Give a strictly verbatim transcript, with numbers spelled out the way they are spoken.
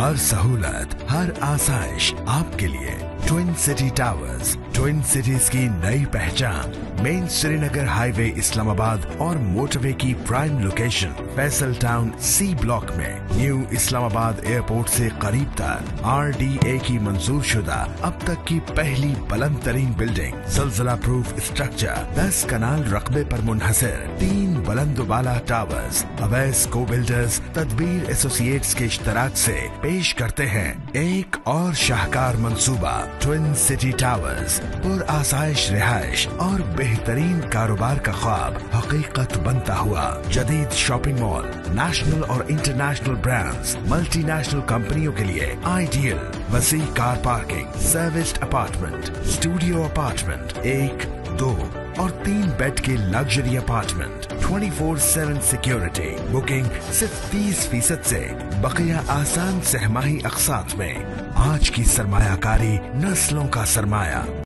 हर सहूलत, हर आसाइश आपके लिए। Twin city towers, twin cities की नई पहचान। मेन श्रीनगर हाईवे इस्लामाबाद और मोटरवे की prime location Faisal town C block में न्यू इस्लामाबाद एयरपोर्ट से करीब तर आर डी ए की मंजूर शुदा अब तक की पहली बुलंद तरीन बिल्डिंग, ज़लज़ला प्रूफ स्ट्रक्चर, दस कनाल रकबे पर मुनहसर तीन बुलंद बाला टावर्स। अवैस को बिल्डर्स तदबीर एसोसिएट्स के इश्तराक से पेश करते हैं एक और शाहकार मंसूबा ट्विन सिटी टावर्स। पुर आसाइश रिहाइश और बेहतरीन कारोबार का ख्वाब हकीकत बनता हुआ। जदीद शॉपिंग मॉल, नेशनल और इंटरनेशनल ब्रांड्स, मल्टीनेशनल कंपनियों के लिए आइडियल। वसी car parking, serviced apartment, studio apartment, एक, दो और तीन बेड के luxury apartment, twenty four seven security. Booking सिर्फ तीस फीसद से, बकिया आसान सहमाही अक़सात में। आज की सरमायाकारी नस्लों का सरमाया।